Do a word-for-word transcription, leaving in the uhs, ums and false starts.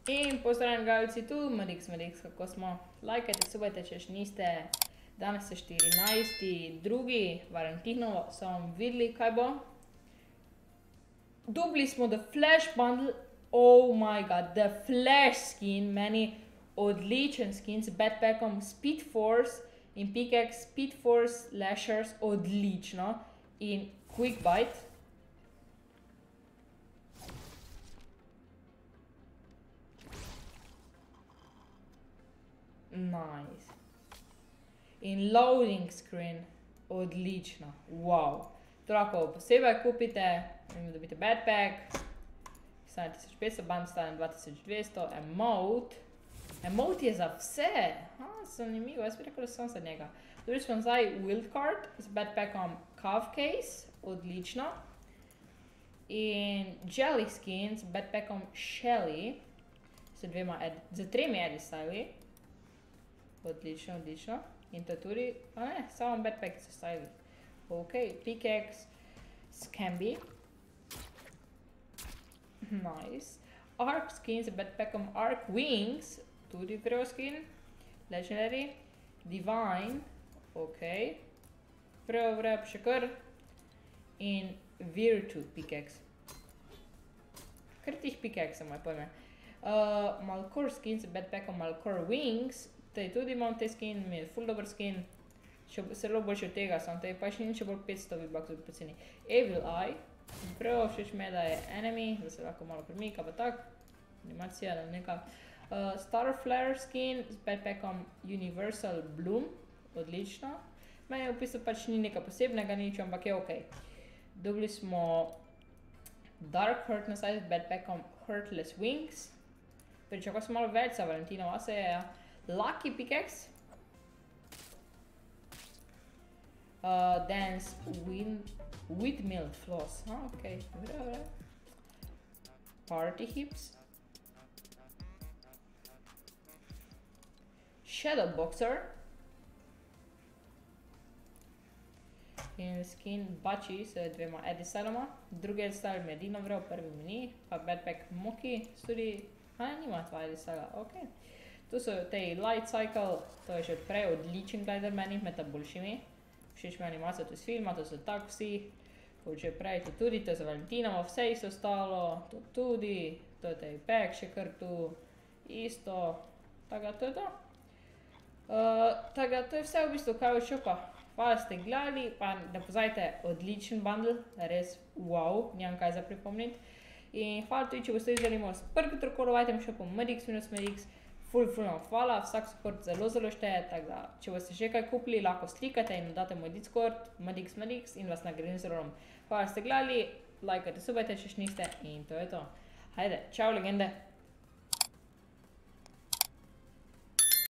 In pozdravljeni gledalci tu, Madix, Madix, kako smo? Lajkajte, subajte, če še niste. Danes je štirinajsti drugi Valentinovo, so vam videli, kaj bo. Dobili smo The Flash Bundle, oh my god, The Flash skin, meni odličen skin z backpackom Speed Force in pickaxe Speed Force Lashers, odlično. In Quick Bite. Nice. In loading screen, odlično, wow. Toliko posebej kupite, dobite backpack, stane tisoč petsto, band stane dva tisoč dvesto, emote. Emote je za vse, ha, zanimivo, jaz bi rekel, da sem za njega. Dobili smo nazaj wildcard z backpackom Cove Case, odlično. In jelly skin z backpackom Shelly, z dvema, z tremi edit styli. Odlično, odlično. In to tudi, a ne, samo backpack so styli. Ok, pickaxe, Scambi. Nice. Arc skin z backpackom Arc Wings, tudi prvo skin. Legendary. Divine, ok. Prvo vrep še kar. In Virtue pickaxe. Kar tih pickaxe, moj pojme. Uh, Malcore skin z backpackom Malcore Wings. Tej tudi imam te skin, mi je ful dober skin. Še zelo boljši od tega, sam tej pa še nič bolj petsto V-bucksov poceni. Evil Eye. Prvo všeč me, da je enemy, da se lahko malo premika, pa tak. Animacija, da neka. Uh, Starflare skin z backpackom Universal Bloom. Odlično. Meni v bistvu pač ni nekaj posebnega nič, ampak je okej. Dobili smo Dark Hurt nazaj z backpackom Hurtless Wings. Pričakal sem malo več za Valentinova, se je Lucky Pickaxe. Uh, Dance wind, Windmill Floss. Ah, okej, vre, vre. Party Hips. Shadow Boxer. In skin Bachi s dvema edit styloma. Drugi edit style mi je edino vrel, prvi mi ni. Pa backpack Moki, tudi, a ne, nima dva edit styla, okej. Tu so tej Light Cycle, to je že odprej odličen glider meni, med ta boljšimi. Všeč mi animacija tu z filma, to so tak vsi. Kot že prej, to tudi, to je za Valentinovo, vse isto ostalo, to tudi, to je tej pack še kar tu, isto, tako to je to. Uh, tako to je vse v bistvu, kaj od šopa. Hvala, ste gledali, pa ne pozajte, odličen bundle, res wow, nimam kaj za pripomniti. In hvala tudi, če boste videli moj prvi trokolo v item shopu Madix minus Madix. Ful, ful nam hvala, vsak support zelo, zelo šteje, tako da, če boste še kaj kupili, lahko slikate in date moj Discord, Madix Madix, in vas nagradim z rolom. Hvala, ste gledali, lajkajte, subajte, če še niste, in to je to. Hajde, čau legende!